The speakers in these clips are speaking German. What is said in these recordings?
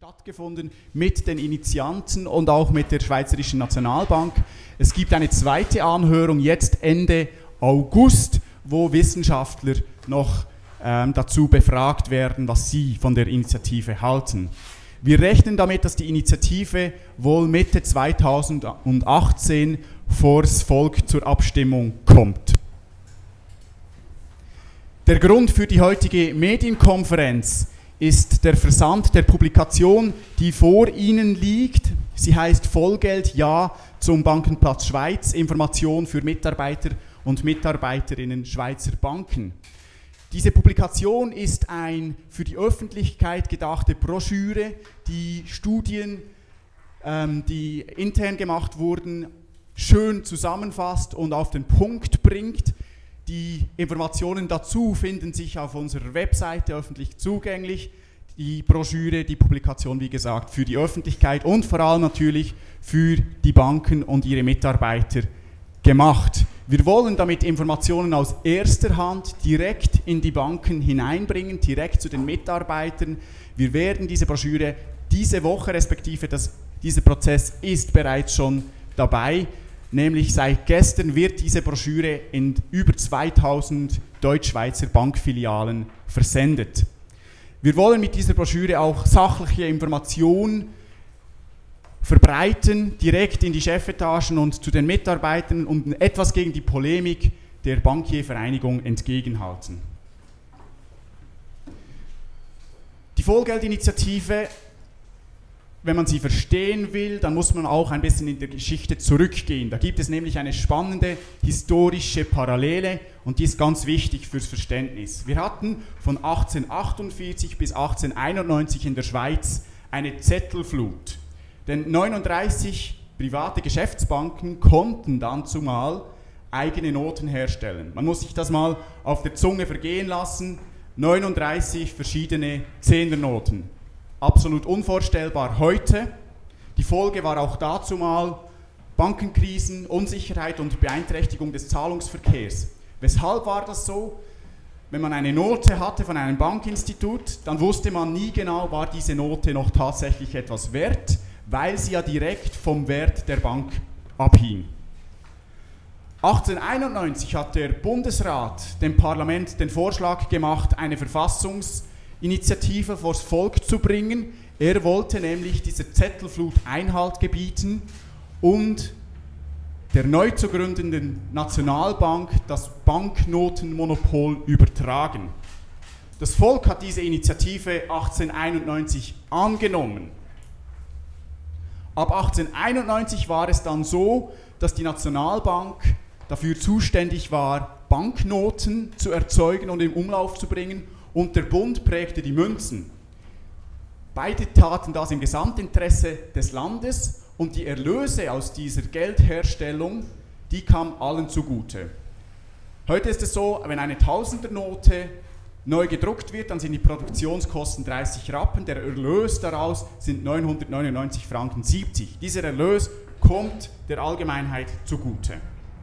stattgefunden mit den Initianten und auch mit der Schweizerischen Nationalbank. Es gibt eine zweite Anhörung jetzt Ende August, wo Wissenschaftler noch dazu befragt werden, was sie von der Initiative halten. Wir rechnen damit, dass die Initiative wohl Mitte 2018 vors Volk zur Abstimmung kommt. Der Grund für die heutige Medienkonferenz ist der Versand der Publikation, die vor Ihnen liegt. Sie heißt Vollgeld Ja zum Bankenplatz Schweiz, Information für Mitarbeiter und Mitarbeiterinnen Schweizer Banken. Diese Publikation ist ein für die Öffentlichkeit gedachte Broschüre, die Studien, die intern gemacht wurden, schön zusammenfasst und auf den Punkt bringt. Die Informationen dazu finden sich auf unserer Webseite öffentlich zugänglich. Die Broschüre, die Publikation, wie gesagt, für die Öffentlichkeit und vor allem natürlich für die Banken und ihre Mitarbeiter gemacht. Wir wollen damit Informationen aus erster Hand direkt in die Banken hineinbringen, direkt zu den Mitarbeitern. Wir werden diese Broschüre diese Woche, respektive dieser Prozess ist bereits schon dabei, nämlich seit gestern wird diese Broschüre in über 2000 Deutschschweizer Bankfilialen versendet. Wir wollen mit dieser Broschüre auch sachliche Informationen verbreiten, direkt in die Chefetagen und zu den Mitarbeitern und etwas gegen die Polemik der Bankiervereinigung entgegenhalten. Die Vollgeldinitiative, wenn man sie verstehen will, dann muss man auch ein bisschen in der Geschichte zurückgehen. Da gibt es nämlich eine spannende historische Parallele und die ist ganz wichtig fürs Verständnis. Wir hatten von 1848 bis 1891 in der Schweiz eine Zettelflut. Denn 39 private Geschäftsbanken konnten dann zumal eigene Noten herstellen. Man muss sich das mal auf der Zunge vergehen lassen. 39 verschiedene Zehnernoten. Absolut unvorstellbar heute. Die Folge war auch dazu mal Bankenkrisen, Unsicherheit und Beeinträchtigung des Zahlungsverkehrs. Weshalb war das so? Wenn man eine Note hatte von einem Bankinstitut, dann wusste man nie genau, war diese Note noch tatsächlich etwas wert, weil sie ja direkt vom Wert der Bank abhing. 1891 hat der Bundesrat dem Parlament den Vorschlag gemacht, eine Verfassungsinitiative vors Volk zu bringen. Er wollte nämlich dieser Zettelflut Einhalt gebieten und der neu zu gründenden Nationalbank das Banknotenmonopol übertragen. Das Volk hat diese Initiative 1891 angenommen. Ab 1891 war es dann so, dass die Nationalbank dafür zuständig war, Banknoten zu erzeugen und in Umlauf zu bringen, und der Bund prägte die Münzen. Beide taten das im Gesamtinteresse des Landes und die Erlöse aus dieser Geldherstellung, die kamen allen zugute. Heute ist es so, wenn eine Tausendernote neu gedruckt wird, dann sind die Produktionskosten 30 Rappen, der Erlös daraus sind 999,70 Franken. Dieser Erlös kommt der Allgemeinheit zugute.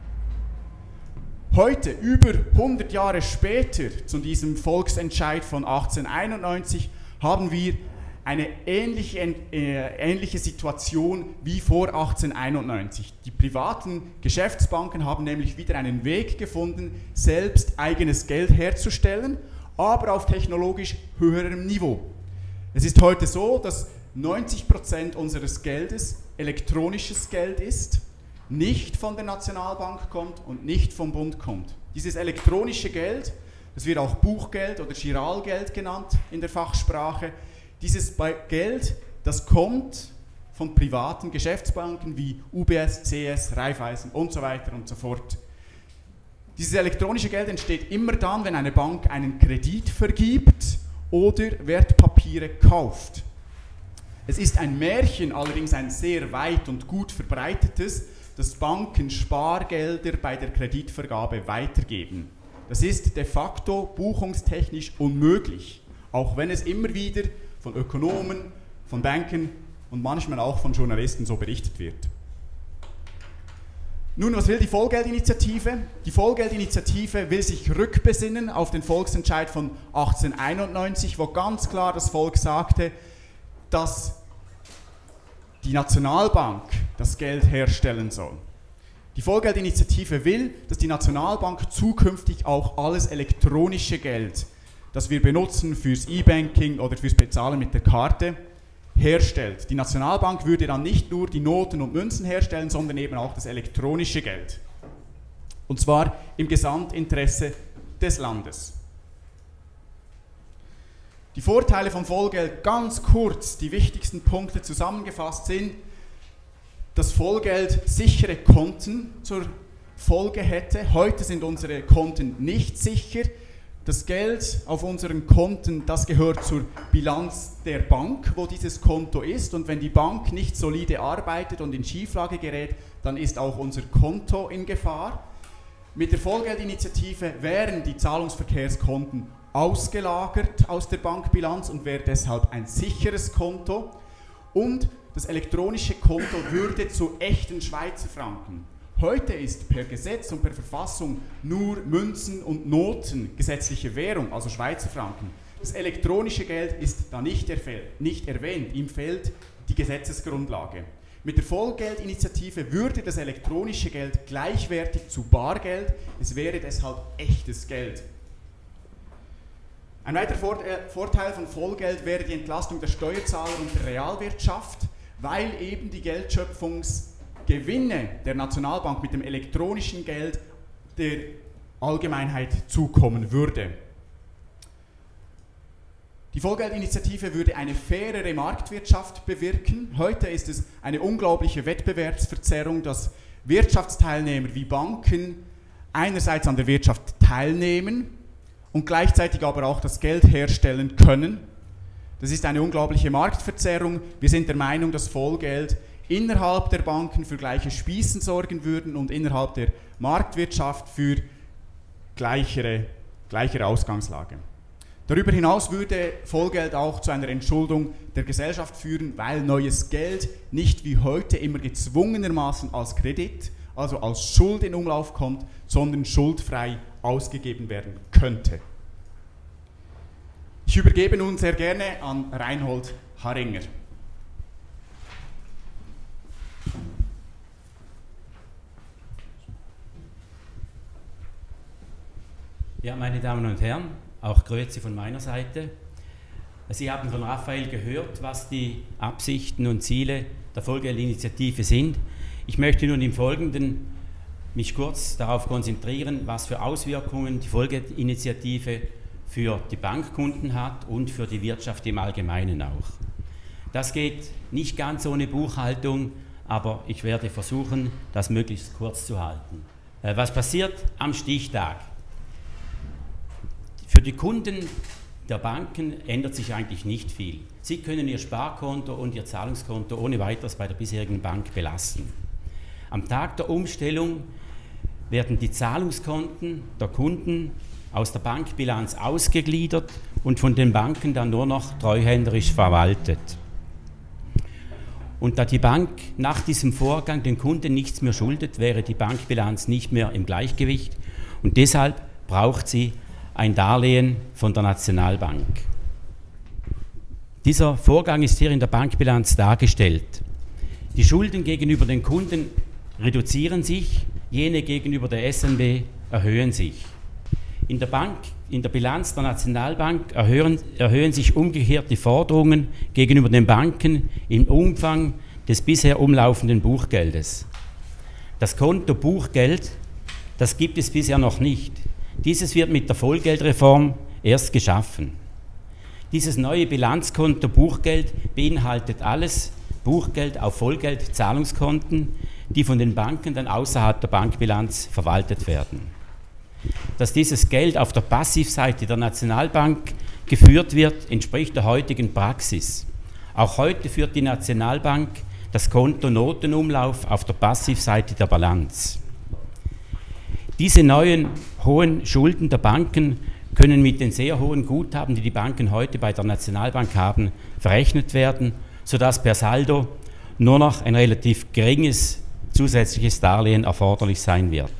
Heute, über 100 Jahre später, zu diesem Volksentscheid von 1891, haben wir eine ähnliche Situation wie vor 1891. Die privaten Geschäftsbanken haben nämlich wieder einen Weg gefunden, selbst eigenes Geld herzustellen, aber auf technologisch höherem Niveau. Es ist heute so, dass 90% unseres Geldes elektronisches Geld ist, nicht von der Nationalbank kommt und nicht vom Bund kommt. Dieses elektronische Geld, das wird auch Buchgeld oder Giralgeld genannt in der Fachsprache, dieses Geld, das kommt von privaten Geschäftsbanken wie UBS, CS, Raiffeisen und so weiter und so fort. Dieses elektronische Geld entsteht immer dann, wenn eine Bank einen Kredit vergibt oder Wertpapiere kauft. Es ist ein Märchen, allerdings ein sehr weit und gut verbreitetes, dass Banken Spargelder bei der Kreditvergabe weitergeben. Das ist de facto buchungstechnisch unmöglich, auch wenn es immer wieder von Ökonomen, von Banken und manchmal auch von Journalisten so berichtet wird. Nun, was will die Vollgeldinitiative? Die Vollgeldinitiative will sich rückbesinnen auf den Volksentscheid von 1891, wo ganz klar das Volk sagte, dass die Nationalbank das Geld herstellen soll. Die Vollgeldinitiative will, dass die Nationalbank zukünftig auch alles elektronische Geld, das wir benutzen fürs E-Banking oder fürs Bezahlen mit der Karte, herstellt. Die Nationalbank würde dann nicht nur die Noten und Münzen herstellen, sondern eben auch das elektronische Geld. Und zwar im Gesamtinteresse des Landes. Die Vorteile von Vollgeld, ganz kurz, die wichtigsten Punkte zusammengefasst sind, dass Vollgeld sichere Konten zur Folge hätte. Heute sind unsere Konten nicht sicher. Das Geld auf unseren Konten, das gehört zur Bilanz der Bank, wo dieses Konto ist. Und wenn die Bank nicht solide arbeitet und in Schieflage gerät, dann ist auch unser Konto in Gefahr. Mit der Vollgeldinitiative wären die Zahlungsverkehrskonten ausgelagert aus der Bankbilanz und wäre deshalb ein sicheres Konto. Und das elektronische Konto würde zu echten Schweizer Franken. Heute ist per Gesetz und per Verfassung nur Münzen und Noten gesetzliche Währung, also Schweizer Franken. Das elektronische Geld ist da nicht erwähnt, ihm fehlt die Gesetzesgrundlage. Mit der Vollgeldinitiative würde das elektronische Geld gleichwertig zu Bargeld, es wäre deshalb echtes Geld. Ein weiterer Vorteil von Vollgeld wäre die Entlastung der Steuerzahler und der Realwirtschaft, weil eben die Geldschöpfungsgewinne der Nationalbank mit dem elektronischen Geld der Allgemeinheit zukommen würde. Die Vollgeldinitiative würde eine fairere Marktwirtschaft bewirken. Heute ist es eine unglaubliche Wettbewerbsverzerrung, dass Wirtschaftsteilnehmer wie Banken einerseits an der Wirtschaft teilnehmen und gleichzeitig aber auch das Geld herstellen können. Das ist eine unglaubliche Marktverzerrung. Wir sind der Meinung, dass Vollgeld innerhalb der Banken für gleiche Spießen sorgen würden und innerhalb der Marktwirtschaft für gleichere Ausgangslage. Darüber hinaus würde Vollgeld auch zu einer Entschuldung der Gesellschaft führen, weil neues Geld nicht wie heute immer gezwungenermaßen als Kredit, also als Schuld in Umlauf kommt, sondern schuldfrei ausgegeben werden könnte. Ich übergebe nun sehr gerne an Reinhold Haringer. Ja, meine Damen und Herren, auch Grüezi von meiner Seite. Sie haben von Raphael gehört, was die Absichten und Ziele der Vollgeldinitiative sind. Ich möchte nun im Folgenden mich kurz darauf konzentrieren, was für Auswirkungen die Vollgeldinitiative für die Bankkunden hat und für die Wirtschaft im Allgemeinen auch. Das geht nicht ganz ohne Buchhaltung, aber ich werde versuchen, das möglichst kurz zu halten. Was passiert am Stichtag? Für die Kunden der Banken ändert sich eigentlich nicht viel. Sie können ihr Sparkonto und ihr Zahlungskonto ohne weiteres bei der bisherigen Bank belasten. Am Tag der Umstellung werden die Zahlungskonten der Kunden aus der Bankbilanz ausgegliedert und von den Banken dann nur noch treuhänderisch verwaltet. Und da die Bank nach diesem Vorgang den Kunden nichts mehr schuldet, wäre die Bankbilanz nicht mehr im Gleichgewicht und deshalb braucht sie ein Darlehen von der Nationalbank. Dieser Vorgang ist hier in der Bankbilanz dargestellt. Die Schulden gegenüber den Kunden reduzieren sich, jene gegenüber der SNB erhöhen sich. In der Bilanz der Nationalbank erhöhen sich umgekehrt die Forderungen gegenüber den Banken im Umfang des bisher umlaufenden Buchgeldes. Das Konto Buchgeld, das gibt es bisher noch nicht. Dieses wird mit der Vollgeldreform erst geschaffen. Dieses neue Bilanzkonto Buchgeld beinhaltet alles Buchgeld auf Vollgeldzahlungskonten, die von den Banken dann außerhalb der Bankbilanz verwaltet werden. Dass dieses Geld auf der Passivseite der Nationalbank geführt wird, entspricht der heutigen Praxis. Auch heute führt die Nationalbank das Konto Notenumlauf auf der Passivseite der Bilanz. Diese neuen hohen Schulden der Banken können mit den sehr hohen Guthaben, die die Banken heute bei der Nationalbank haben, verrechnet werden, sodass per Saldo nur noch ein relativ geringes zusätzliches Darlehen erforderlich sein wird.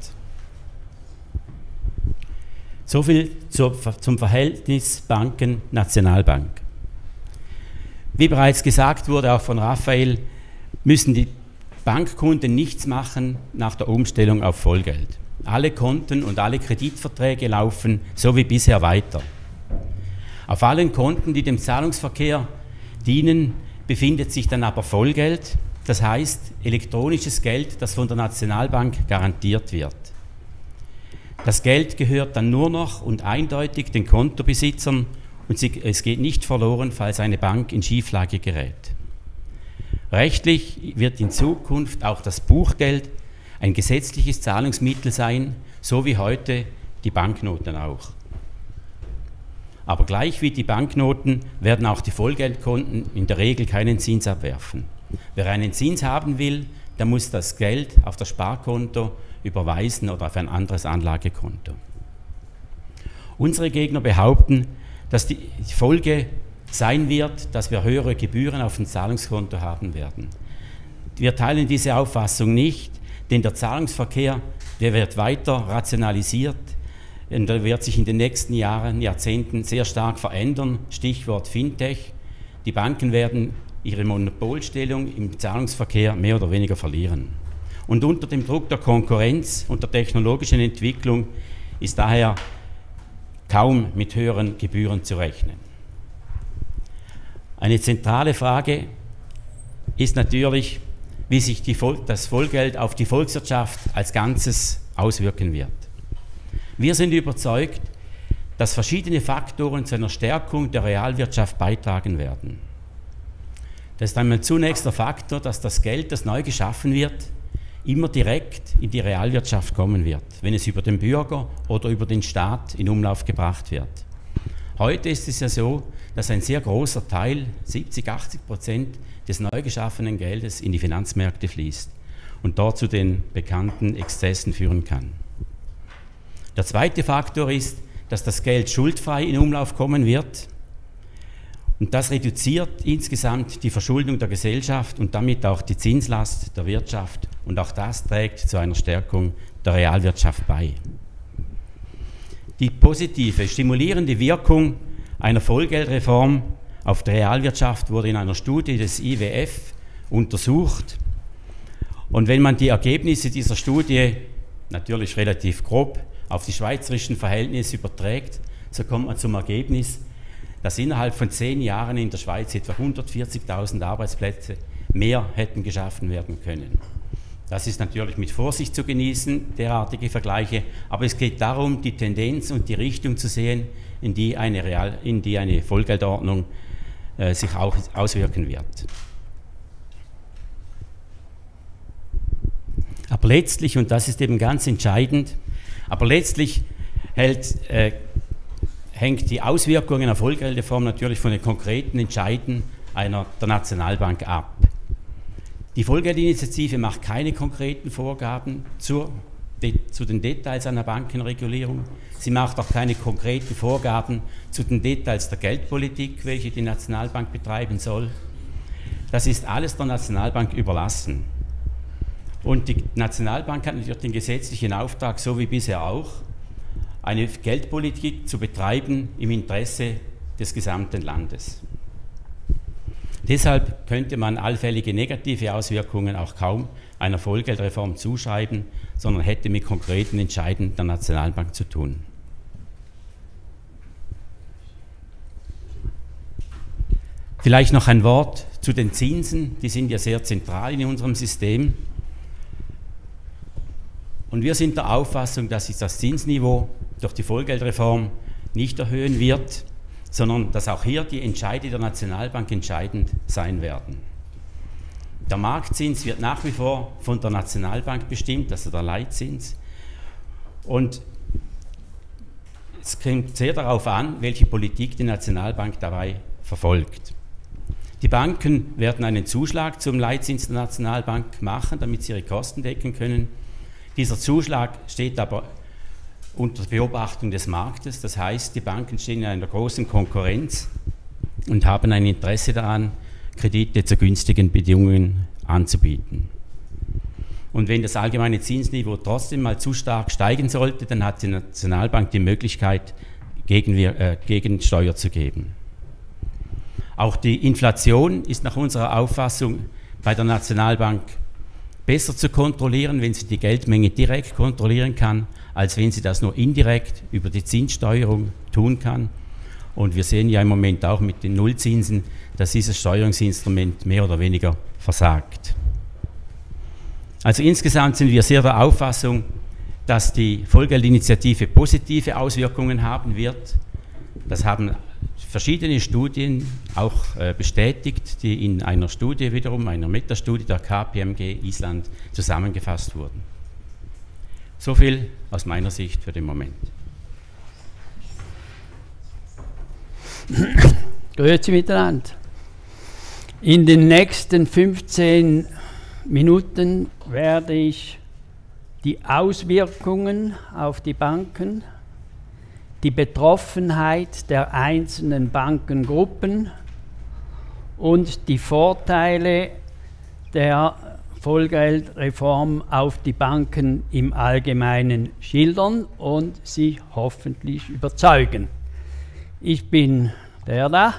Soviel zum Verhältnis Banken-Nationalbank. Wie bereits gesagt wurde, auch von Raphael, müssen die Bankkunden nichts machen nach der Umstellung auf Vollgeld. Alle Konten und alle Kreditverträge laufen so wie bisher weiter. Auf allen Konten, die dem Zahlungsverkehr dienen, befindet sich dann aber Vollgeld, das heißt elektronisches Geld, das von der Nationalbank garantiert wird. Das Geld gehört dann nur noch und eindeutig den Kontobesitzern und es geht nicht verloren, falls eine Bank in Schieflage gerät. Rechtlich wird in Zukunft auch das Buchgeld ein gesetzliches Zahlungsmittel sein, so wie heute die Banknoten auch. Aber gleich wie die Banknoten werden auch die Vollgeldkonten in der Regel keinen Zins abwerfen. Wer einen Zins haben will, der muss das Geld auf das Sparkonto überweisen oder auf ein anderes Anlagekonto. Unsere Gegner behaupten, dass die Folge sein wird, dass wir höhere Gebühren auf dem Zahlungskonto haben werden. Wir teilen diese Auffassung nicht, denn der Zahlungsverkehr, der wird weiter rationalisiert und der wird sich in den nächsten Jahren, Jahrzehnten sehr stark verändern. Stichwort Fintech. Die Banken werden ihre Monopolstellung im Zahlungsverkehr mehr oder weniger verlieren. Und unter dem Druck der Konkurrenz und der technologischen Entwicklung ist daher kaum mit höheren Gebühren zu rechnen. Eine zentrale Frage ist natürlich, wie sich das Vollgeld auf die Volkswirtschaft als Ganzes auswirken wird. Wir sind überzeugt, dass verschiedene Faktoren zu einer Stärkung der Realwirtschaft beitragen werden. Das ist einmal zunächst der Faktor, dass das Geld, das neu geschaffen wird, immer direkt in die Realwirtschaft kommen wird, wenn es über den Bürger oder über den Staat in Umlauf gebracht wird. Heute ist es ja so, dass ein sehr großer Teil, 70–80% des neu geschaffenen Geldes in die Finanzmärkte fließt und dort zu den bekannten Exzessen führen kann. Der zweite Faktor ist, dass das Geld schuldfrei in Umlauf kommen wird und das reduziert insgesamt die Verschuldung der Gesellschaft und damit auch die Zinslast der Wirtschaft und auch das trägt zu einer Stärkung der Realwirtschaft bei. Die positive, stimulierende Wirkung einer Vollgeldreform auf die Realwirtschaft wurde in einer Studie des IWF untersucht. Und wenn man die Ergebnisse dieser Studie, natürlich relativ grob, auf die schweizerischen Verhältnisse überträgt, so kommt man zum Ergebnis, dass innerhalb von 10 Jahren in der Schweiz etwa 140.000 Arbeitsplätze mehr hätten geschaffen werden können. Das ist natürlich mit Vorsicht zu genießen, derartige Vergleiche, aber es geht darum, die Tendenz und die Richtung zu sehen, in die eine Vollgeldordnung sich auch auswirken wird. Aber letztlich, und das ist eben ganz entscheidend, aber letztlich hängt die Auswirkung einer Vollgeldreform natürlich von den konkreten Entscheiden der Nationalbank ab. Die Vollgeldinitiative macht keine konkreten Vorgaben zu den Details einer Bankenregulierung. Sie macht auch keine konkreten Vorgaben zu den Details der Geldpolitik, welche die Nationalbank betreiben soll. Das ist alles der Nationalbank überlassen. Und die Nationalbank hat natürlich den gesetzlichen Auftrag, so wie bisher auch, eine Geldpolitik zu betreiben im Interesse des gesamten Landes. Deshalb könnte man allfällige negative Auswirkungen auch kaum einer Vollgeldreform zuschreiben, sondern hätte mit konkreten Entscheiden der Nationalbank zu tun. Vielleicht noch ein Wort zu den Zinsen, die sind ja sehr zentral in unserem System. Und wir sind der Auffassung, dass sich das Zinsniveau durch die Vollgeldreform nicht erhöhen wird, sondern dass auch hier die Entscheide der Nationalbank entscheidend sein werden. Der Marktzins wird nach wie vor von der Nationalbank bestimmt, also der Leitzins. Und es kommt sehr darauf an, welche Politik die Nationalbank dabei verfolgt. Die Banken werden einen Zuschlag zum Leitzins der Nationalbank machen, damit sie ihre Kosten decken können. Dieser Zuschlag steht aber unter Beobachtung des Marktes, das heißt, die Banken stehen in einer großen Konkurrenz und haben ein Interesse daran, Kredite zu günstigen Bedingungen anzubieten. Und wenn das allgemeine Zinsniveau trotzdem mal zu stark steigen sollte, dann hat die Nationalbank die Möglichkeit, Gegensteuer zu geben. Auch die Inflation ist nach unserer Auffassung bei der Nationalbank besser zu kontrollieren, wenn sie die Geldmenge direkt kontrollieren kann, als wenn sie das nur indirekt über die Zinssteuerung tun kann. Und wir sehen ja im Moment auch mit den Nullzinsen, dass dieses Steuerungsinstrument mehr oder weniger versagt. Also insgesamt sind wir sehr der Auffassung, dass die Vollgeldinitiative positive Auswirkungen haben wird. Das haben verschiedene Studien auch bestätigt, die in einer Studie wiederum, einer Metastudie der KPMG Island zusammengefasst wurden. So viel aus meiner Sicht für den Moment. Grüezi miteinander. In den nächsten 15 Minuten werde ich die Auswirkungen auf die Banken, die Betroffenheit der einzelnen Bankengruppen und die Vorteile der Vollgeldreform auf die Banken im Allgemeinen schildern und sie hoffentlich überzeugen. Ich bin der da,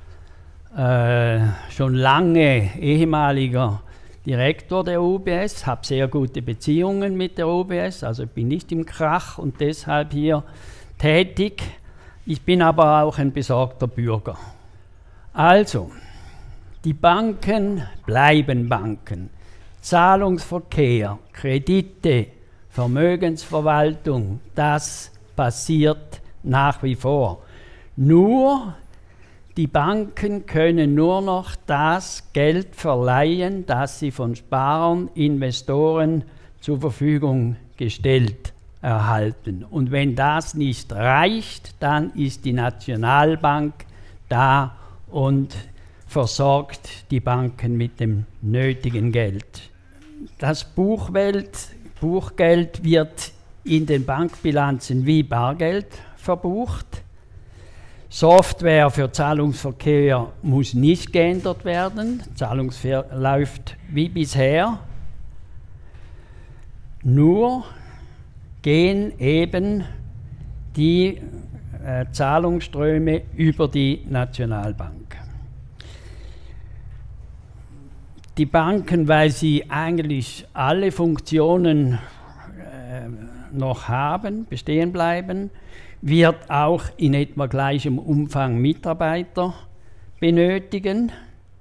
schon lange ehemaliger Direktor der UBS, habe sehr gute Beziehungen mit der UBS, also bin nicht im Krach und deshalb hier tätig. Ich bin aber auch ein besorgter Bürger. Also, die Banken bleiben Banken. Zahlungsverkehr, Kredite, Vermögensverwaltung, das passiert nach wie vor. Nur die Banken können nur noch das Geld verleihen, das sie von Sparern, Investoren zur Verfügung gestellt erhalten. Und wenn das nicht reicht, dann ist die Nationalbank da und versorgt die Banken mit dem nötigen Geld. Das Buchgeld wird in den Bankbilanzen wie Bargeld verbucht. Software für Zahlungsverkehr muss nicht geändert werden. Zahlungsverkehr läuft wie bisher. Nur gehen eben die Zahlungsströme über die Nationalbank. Die Banken, weil sie eigentlich alle Funktionen noch haben, bestehen bleiben, wird auch in etwa gleichem Umfang Mitarbeiter benötigen.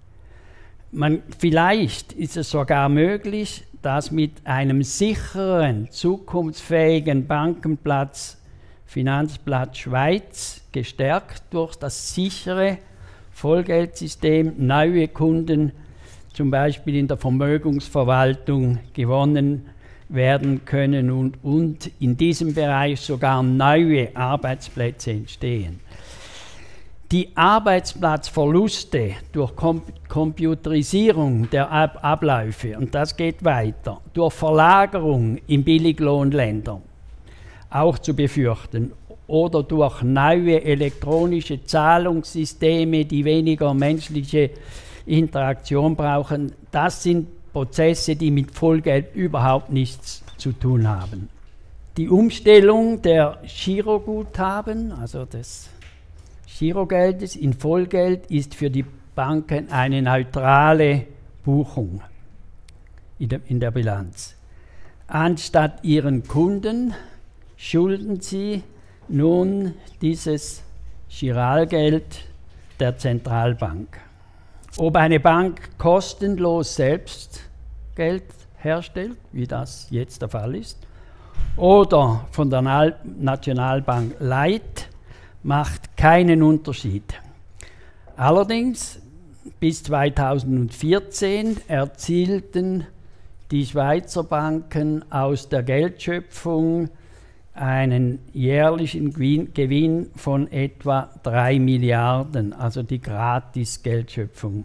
Vielleicht ist es sogar möglich, dass mit einem sicheren, zukunftsfähigen Bankenplatz, Finanzplatz Schweiz, gestärkt durch das sichere Vollgeldsystem, neue Kunden zum Beispiel in der Vermögensverwaltung gewonnen werden können und in diesem Bereich sogar neue Arbeitsplätze entstehen. Die Arbeitsplatzverluste durch Computerisierung der Abläufe, und das geht weiter, durch Verlagerung in Billiglohnländer auch zu befürchten oder durch neue elektronische Zahlungssysteme, die weniger menschliche Interaktion brauchen, das sind Prozesse, die mit Vollgeld überhaupt nichts zu tun haben. Die Umstellung der Giroguthaben, also des Girogeldes in Vollgeld, ist für die Banken eine neutrale Buchung in der Bilanz. Anstatt ihren Kunden schulden sie nun dieses Giralgeld der Zentralbank. Ob eine Bank kostenlos selbst Geld herstellt, wie das jetzt der Fall ist, oder von der Nationalbank leiht, macht keinen Unterschied. Allerdings bis 2014 erzielten die Schweizer Banken aus der Geldschöpfung einen jährlichen Gewinn von etwa 3 Milliarden, also die Gratis-Geldschöpfung.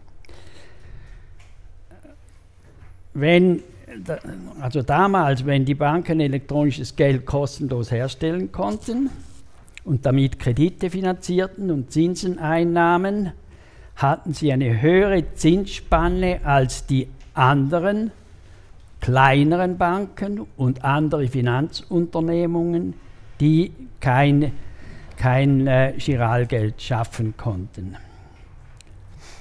Also damals, wenn die Banken elektronisches Geld kostenlos herstellen konnten und damit Kredite finanzierten und Zinsen einnahmen, hatten sie eine höhere Zinsspanne als die anderen kleineren Banken und andere Finanzunternehmungen, die kein Giralgeld schaffen konnten.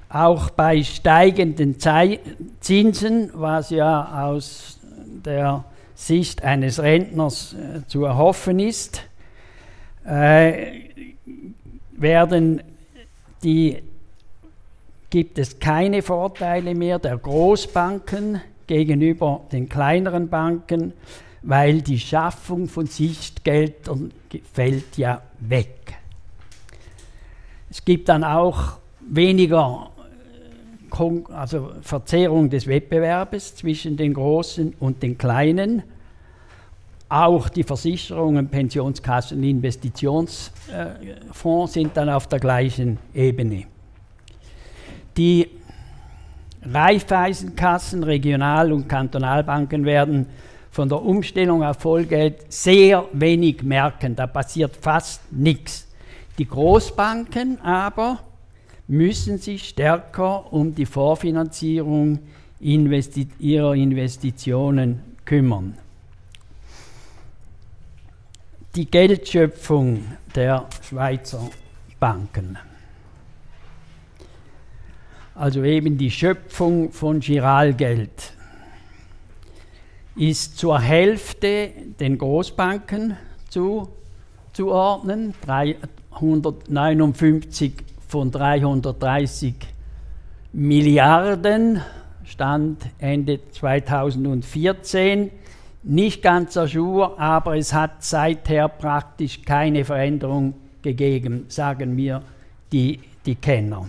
Auch bei steigenden Zinsen, was ja aus der Sicht eines Rentners zu erhoffen ist, gibt es keine Vorteile mehr der Großbanken gegenüber den kleineren Banken, weil die Schaffung von Sichtgeldern fällt ja weg. Es gibt dann auch weniger Verzerrung des Wettbewerbes zwischen den Großen und den Kleinen. Auch die Versicherungen, Pensionskassen, Investitionsfonds sind dann auf der gleichen Ebene. Die Raiffeisenkassen, Regional- und Kantonalbanken werden von der Umstellung auf Vollgeld sehr wenig merken. Da passiert fast nichts. Die Großbanken aber müssen sich stärker um die Vorfinanzierung ihrer Investitionen kümmern. Die Geldschöpfung der Schweizer Banken. Also eben die Schöpfung von Giralgeld ist zur Hälfte den Großbanken zuzuordnen, 359 von 330 Milliarden, Stand Ende 2014. Nicht ganz à jour, aber es hat seither praktisch keine Veränderung gegeben, sagen mir die Kenner.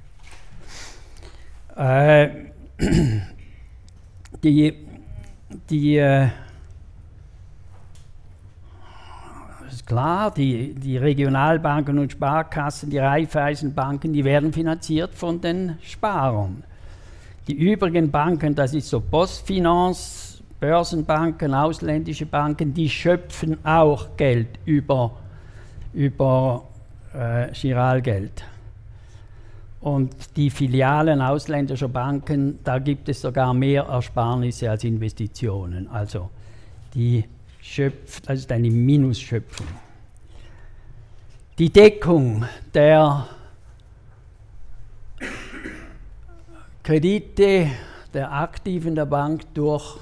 Ist klar, die Regionalbanken und Sparkassen, die Raiffeisenbanken, die werden finanziert von den Sparern. Die übrigen Banken, das ist so Postfinance, Börsenbanken, ausländische Banken, die schöpfen auch Geld über Giralgeld. Und die Filialen ausländischer Banken, da gibt es sogar mehr Ersparnisse als Investitionen. Also das ist eine Minusschöpfung. Die Deckung der Kredite der Aktiven der Bank durch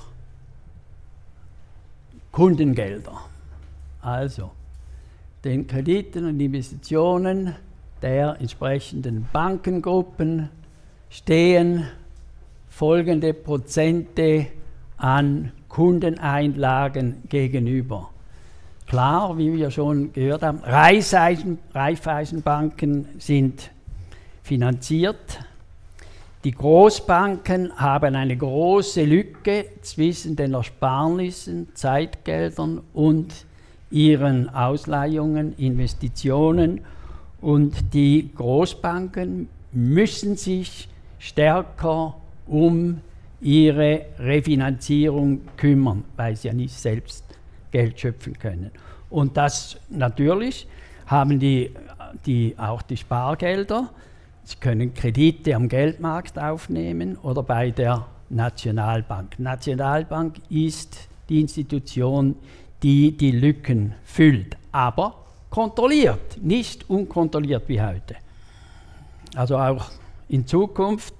Kundengelder. Also den Krediten und Investitionen der entsprechenden Bankengruppen stehen folgende Prozente an Kundeneinlagen gegenüber. Klar, wie wir schon gehört haben, Raiffeisenbanken sind finanziert. Die Großbanken haben eine große Lücke zwischen den Ersparnissen, Zeitgeldern und ihren Ausleihungen, Investitionen. Und die Großbanken müssen sich stärker um ihre Refinanzierung kümmern, weil sie ja nicht selbst Geld schöpfen können. Und das natürlich haben auch die Spargelder. Sie können Kredite am Geldmarkt aufnehmen oder bei der Nationalbank. Die Nationalbank ist die Institution, die die Lücken füllt, aber kontrolliert, nicht unkontrolliert wie heute. Also auch in Zukunft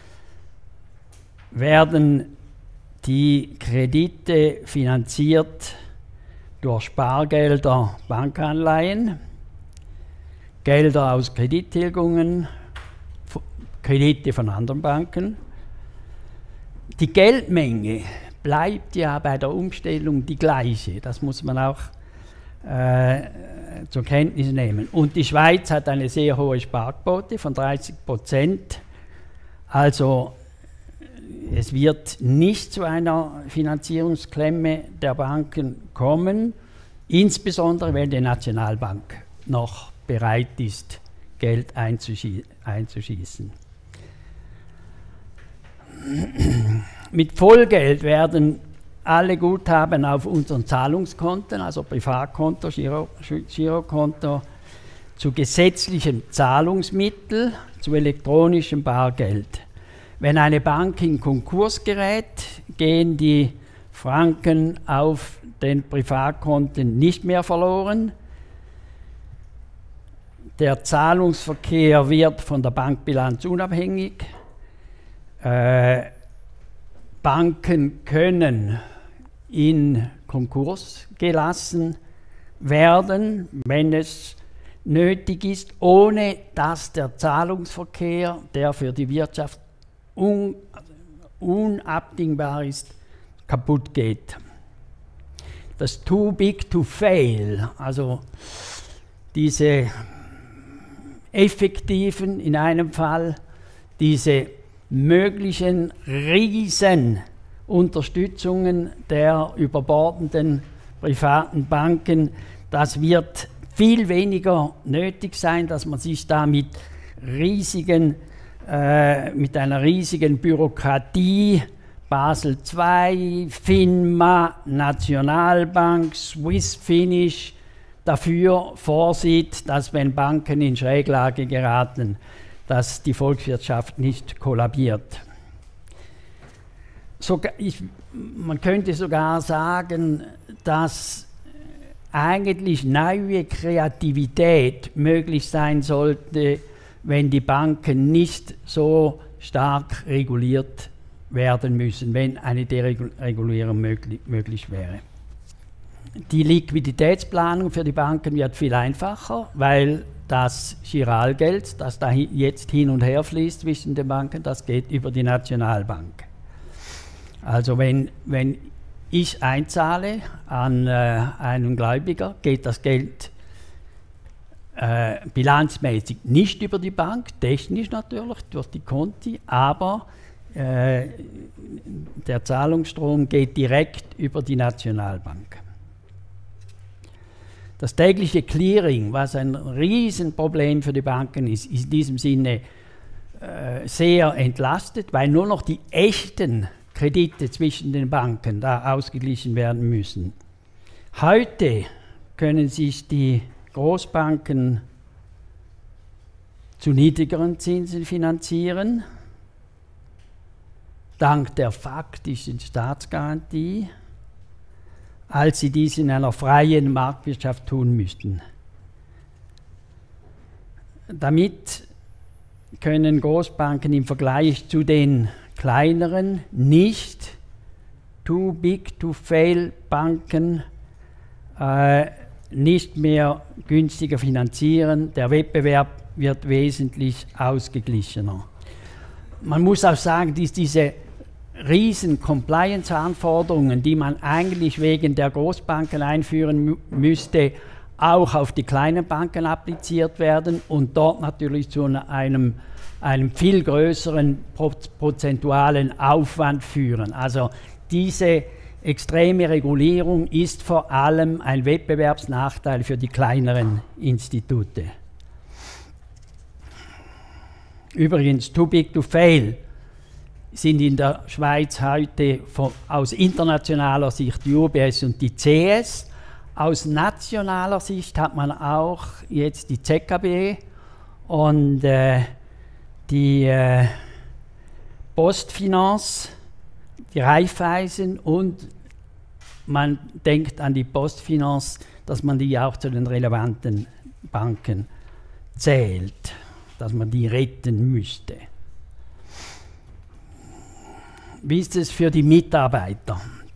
werden die Kredite finanziert durch Spargelder, Bankanleihen, Gelder aus Kredittilgungen, Kredite von anderen Banken. Die Geldmenge bleibt ja bei der Umstellung die gleiche. Das muss man auch zur Kenntnis nehmen. Und die Schweiz hat eine sehr hohe Sparquote von 30%. Also es wird nicht zu einer Finanzierungsklemme der Banken kommen, insbesondere wenn die Nationalbank noch bereit ist, Geld einzuschießen. Mit Vollgeld werden alle Guthaben auf unseren Zahlungskonten, also Privatkonto, Girokonto, zu gesetzlichem Zahlungsmittel, zu elektronischem Bargeld. Wenn eine Bank in Konkurs gerät, gehen die Franken auf den Privatkonten nicht mehr verloren. der Zahlungsverkehr wird von der Bankbilanz unabhängig. Banken können in Konkurs gelassen werden, wenn es nötig ist, ohne dass der Zahlungsverkehr, der für die Wirtschaft unabdingbar ist, kaputt geht. Das Too Big to Fail, also diese effektiven, in einem Fall, diese möglichen Riesenunterstützungen der überbordenden privaten Banken, das wird viel weniger nötig sein, dass man sich da mit einer riesigen Bürokratie, Basel II, FINMA, Nationalbank, Swissfinish, dafür vorsieht, dass wenn Banken in Schräglage geraten, dass die Volkswirtschaft nicht kollabiert. Man könnte sogar sagen, dass eigentlich neue Kreativität möglich sein sollte, wenn die Banken nicht so stark reguliert werden müssen, wenn eine Deregulierung möglich wäre. Die Liquiditätsplanung für die Banken wird viel einfacher, weil das Giralgeld, das da jetzt hin und her fließt zwischen den Banken, das geht über die Nationalbank. Also wenn ich einzahle an einen Gläubiger, geht das Geld bilanzmäßig nicht über die Bank, technisch natürlich durch die Konti, aber der Zahlungsstrom geht direkt über die Nationalbank. Das tägliche Clearing, was ein Riesenproblem für die Banken ist in diesem Sinne sehr entlastet, weil nur noch die echten Kredite zwischen den Banken da ausgeglichen werden müssen. Heute können sich die Großbanken zu niedrigeren Zinsen finanzieren, dank der faktischen Staatsgarantie, als sie dies in einer freien Marktwirtschaft tun müssten. Damit können Großbanken im Vergleich zu den kleineren, nicht too big to fail Banken nicht mehr günstiger finanzieren. Der Wettbewerb wird wesentlich ausgeglichener. Man muss auch sagen, dass diese riesen Compliance-Anforderungen, die man eigentlich wegen der Großbanken einführen müsste, auch auf die kleinen Banken appliziert werden und dort natürlich zu einem viel größeren prozentualen Aufwand führen. Also diese extreme Regulierung ist vor allem ein Wettbewerbsnachteil für die kleineren Institute. Übrigens, too big to fail sind in der Schweiz heute aus internationaler Sicht die UBS und die CS. Aus nationaler Sicht hat man auch jetzt die ZKB und die Postfinance, die Raiffeisen, und man denkt an die Postfinance, dass man die auch zu den relevanten Banken zählt, dass man die retten müsste. Wie ist es für die Mitarbeiter?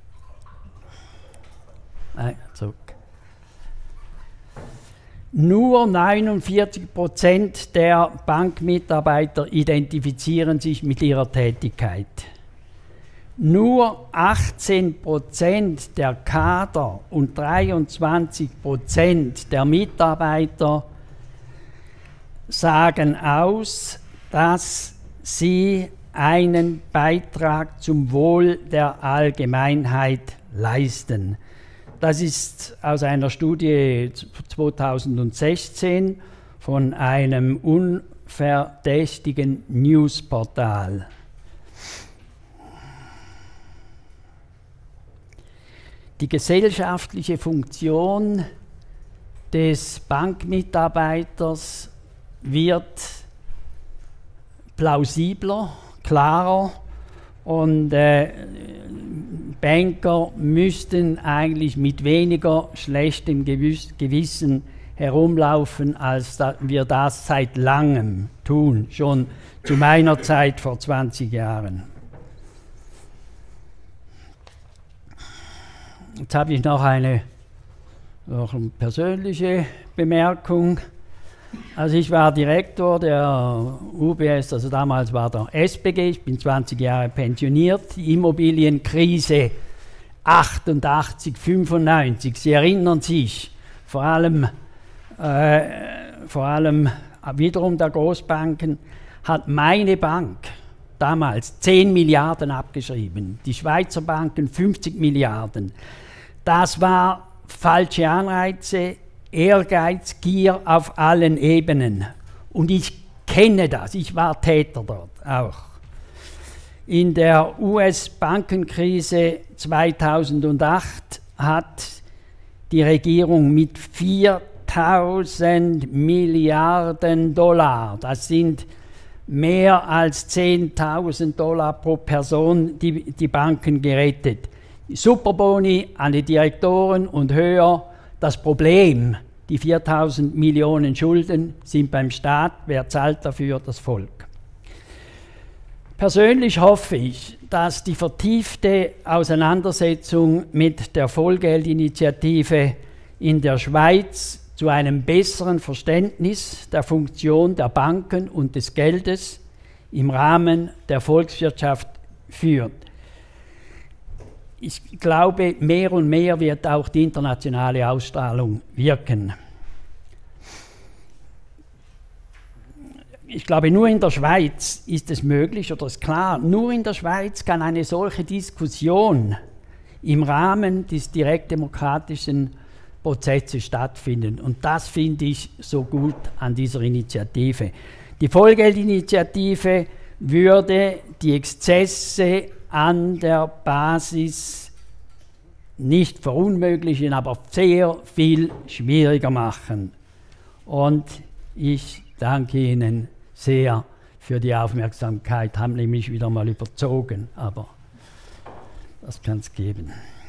Zurück. Nur 49% der Bankmitarbeiter identifizieren sich mit ihrer Tätigkeit. Nur 18% der Kader und 23% der Mitarbeiter sagen aus, dass sie einen Beitrag zum Wohl der Allgemeinheit leisten. Das ist aus einer Studie 2016 von einem unverdächtigen Newsportal. Die gesellschaftliche Funktion des Bankmitarbeiters wird plausibler, klarer, und Banker müssten eigentlich mit weniger schlechtem Gewissen herumlaufen, als wir das seit langem tun, schon zu meiner Zeit vor 20 Jahren. Jetzt habe ich noch eine persönliche Bemerkung. Also ich war Direktor der UBS, also damals war der SBG, ich bin 20 Jahre pensioniert, die Immobilienkrise 88, 95, Sie erinnern sich, vor allem wiederum der Großbanken, hat meine Bank damals 10 Milliarden abgeschrieben, die Schweizer Banken 50 Milliarden. Das war falsche Anreize, Ehrgeiz, Gier auf allen Ebenen. Und ich kenne das, ich war Täter dort auch. In der US-Bankenkrise 2008 hat die Regierung mit 4.000 Milliarden Dollar, das sind mehr als 10.000 Dollar pro Person, die Banken gerettet. Superboni an die Direktoren und höher. Das Problem, die 4.000 Millionen Schulden sind beim Staat. Wer zahlt dafür? Das Volk. Persönlich hoffe ich, dass die vertiefte Auseinandersetzung mit der Vollgeldinitiative in der Schweiz zu einem besseren Verständnis der Funktion der Banken und des Geldes im Rahmen der Volkswirtschaft führt. Ich glaube, mehr und mehr wird auch die internationale Ausstrahlung wirken. Ich glaube, nur in der Schweiz ist es möglich, oder ist klar, nur in der Schweiz kann eine solche Diskussion im Rahmen des direktdemokratischen Prozesses stattfinden. Und das finde ich so gut an dieser Initiative. Die Vollgeldinitiative würde die Exzesse an der Basis nicht verunmöglichen, aber sehr viel schwieriger machen. Und ich danke Ihnen sehr für die Aufmerksamkeit, haben nämlich wieder mal überzogen, aber das kann es geben.